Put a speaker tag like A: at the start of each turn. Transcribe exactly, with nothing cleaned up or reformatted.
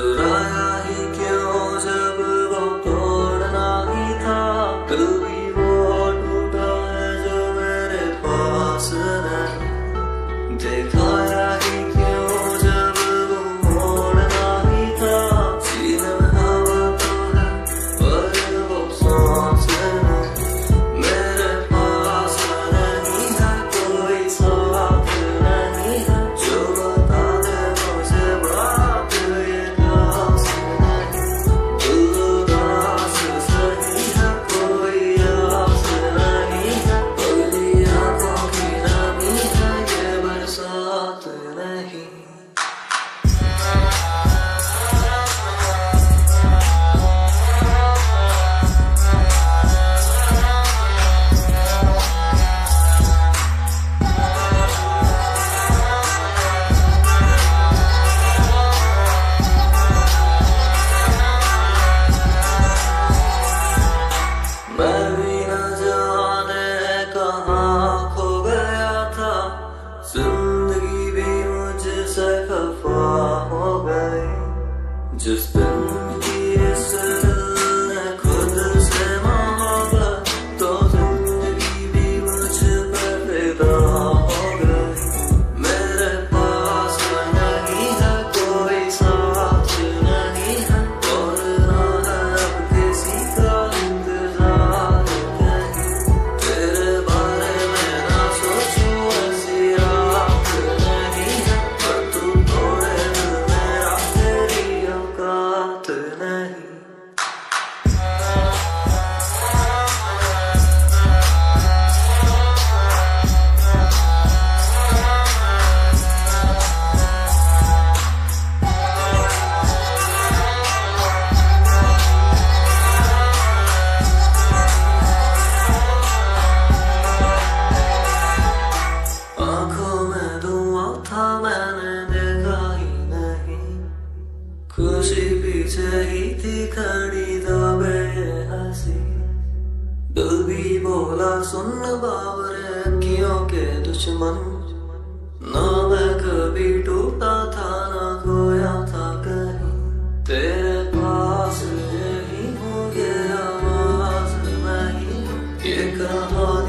A: चुराया ही क्यों जब वो तोड़ना ही था। दिल भी वो टूटा है जो मेरे पास नहीं। दिखाया ही क्यों जब वो मोड़ना ही था। सीने में हवा तो है पर वो सांस नहीं। मेरे पास नहीं है कोई साथ नहीं है जो बता दे मुझे बात ये खास नहीं। दिल उदास सही है कोई आस नहीं है। बड़ी आंखों की नमी है ये बरसात नहीं। मैं भी न जाने कहाँ खो गया था। जिंदगी भी मुझसे खफा हो गई। जिस दिन की इस दिल ने खुद से मोहब्बत तो जिंदगी भी मुझ पे फिदा हो गई। मेरे पास नहीं है कोई साथ नहीं है और ना है अब किसी का इंतजार कहीं। तेरे बारे में ना सोचूं ऐसी रात नहीं है पर तू तोड़े दिल मेरा तेरी औकात नहीं। आंखों में धुआं था मैंने देखा ही नहीं। खुशी पीछे ही थी खड़ी दबे ये हंसी। दिल भी बोला सुन बावरे अखियों के दुश्मन। ना मैं कभी टूटा था ना खोया था कहीं। तेरे पास यही हो गया आवाज नहीं ये कहा